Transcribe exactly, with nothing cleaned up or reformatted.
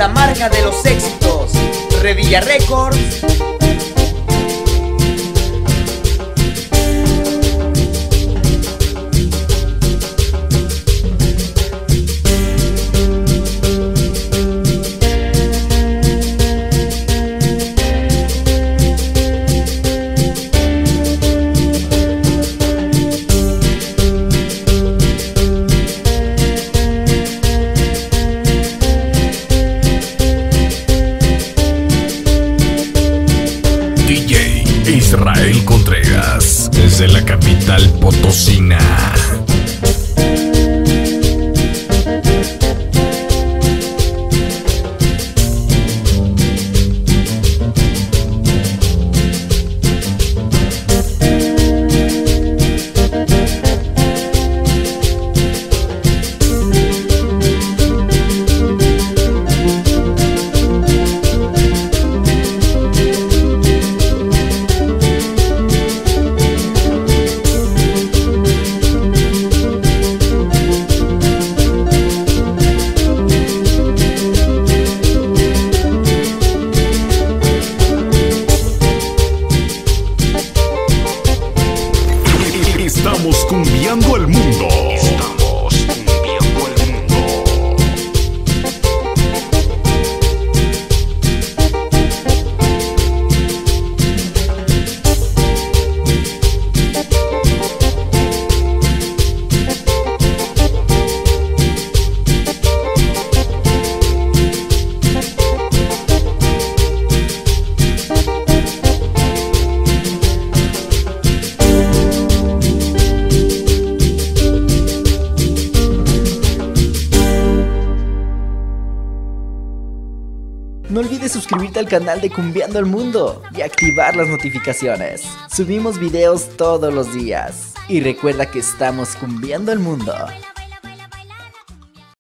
la marca de los éxitos, Revilla Records. Israel Contreras, desde la capital potosina. Estamos cumbiando el mundo. Estamos cumbiando el mundo. No olvides suscribirte al canal de Cumbiando el Mundo y activar las notificaciones. Subimos videos todos los días. Y recuerda que estamos cumbiando el mundo.